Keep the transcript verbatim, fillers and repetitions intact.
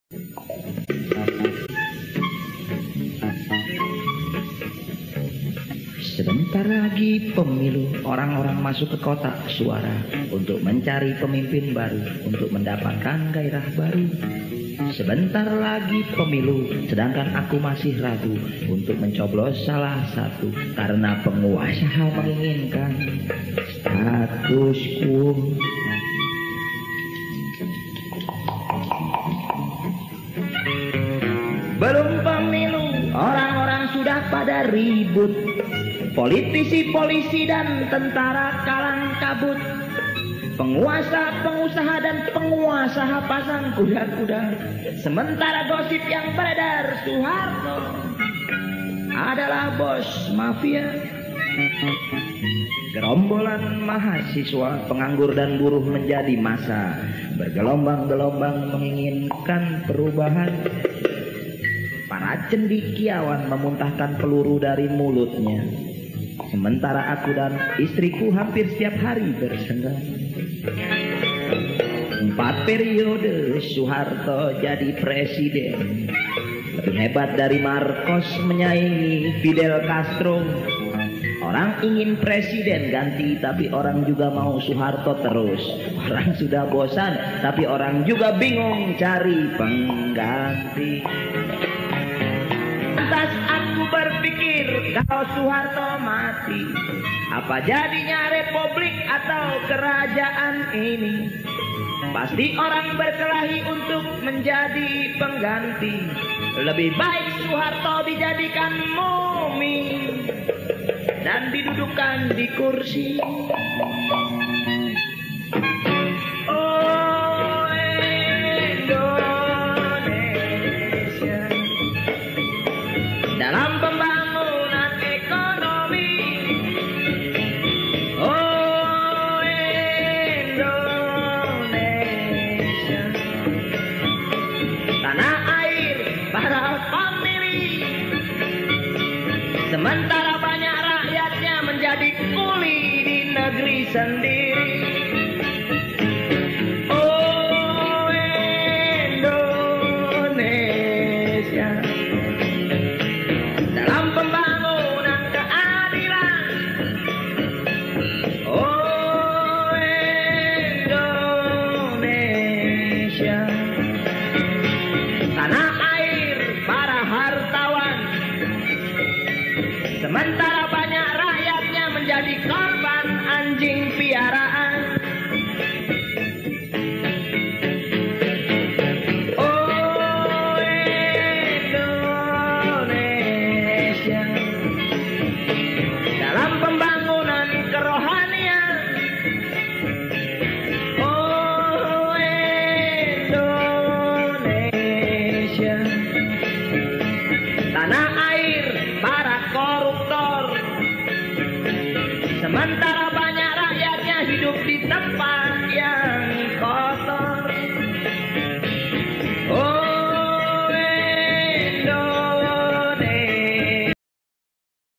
Sebentar lagi pemilu, orang-orang masuk ke kotak suara untuk mencari pemimpin baru, untuk mendapatkan gairah baru. Sebentar lagi pemilu, sedangkan aku masih ragu untuk mencoblos salah satu, karena penguasa menginginkan status quo. Belum pemilu, orang-orang sudah pada ribut. Politisi, polisi, dan tentara kalang kabut. Penguasa, pengusaha, dan penguasa pasang kuda-kuda. Sementara gosip yang beredar, Soeharto adalah bos mafia. Gerombolan mahasiswa, penganggur, dan buruh menjadi massa, bergelombang-gelombang menginginkan perubahan. Para cendekiawan memuntahkan peluru dari mulutnya, sementara aku dan istriku hampir setiap hari bersenggang. Empat periode Soeharto jadi presiden, lebih hebat dari Marcos menyaingi Fidel Castro. Orang ingin presiden ganti, tapi orang juga mau Soeharto terus. Orang sudah bosan, tapi orang juga bingung cari pengganti. Lantas aku berpikir, kalau Soeharto mati, apa jadinya republik atau kerajaan ini? Pasti orang berkelahi untuk menjadi pengganti. Lebih baik Soeharto dijadikan mumi dan didudukkan di kursi. Oh Indonesia, dalam pembangunan ekonomi. Oh Indonesia, tanah air para pemilih. Sementara banyak rakyatnya menjadi kuli di negeri sendiri.